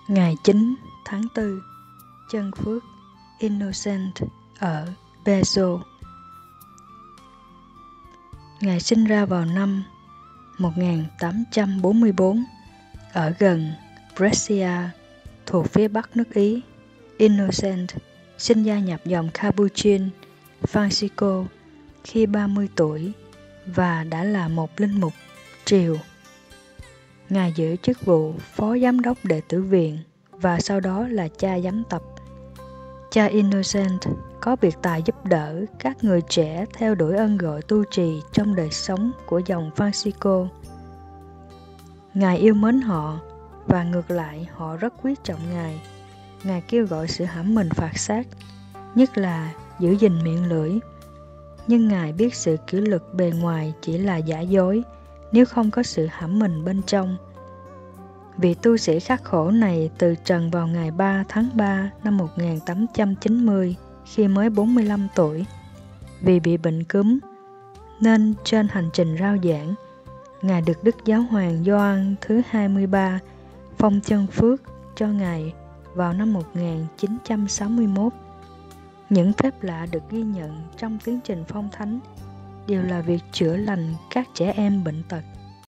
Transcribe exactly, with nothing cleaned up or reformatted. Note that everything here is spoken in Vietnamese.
Ngày chín tháng tư, chân phước Innocent ở Bezzo. Ngài sinh ra vào năm một nghìn tám trăm bốn mươi tư ở gần Brescia, thuộc phía bắc nước Ý. Innocent sinh gia nhập dòng Capuchin Francisco khi ba mươi tuổi và đã là một linh mục triều. Ngài giữ chức vụ phó giám đốc đệ tử viện và sau đó là cha giám tập. Cha Innocent có biệt tài giúp đỡ các người trẻ theo đuổi ơn gọi tu trì trong đời sống của dòng Francisco. Ngài yêu mến họ và ngược lại họ rất quý trọng Ngài. Ngài kêu gọi sự hãm mình phạt xác, nhất là giữ gìn miệng lưỡi. Nhưng Ngài biết sự kỷ luật bề ngoài chỉ là giả dối nếu không có sự hãm mình bên trong. Vị tu sĩ khắc khổ này từ trần vào ngày ba tháng ba năm một nghìn tám trăm chín mươi khi mới bốn mươi lăm tuổi. Vì bị bệnh cúm, nên trên hành trình rao giảng, Ngài được Đức Giáo hoàng Gioan thứ hai mươi ba phong chân phước cho Ngài vào năm một nghìn chín trăm sáu mươi mốt. Những phép lạ được ghi nhận trong tiến trình phong thánh đều là việc chữa lành các trẻ em bệnh tật.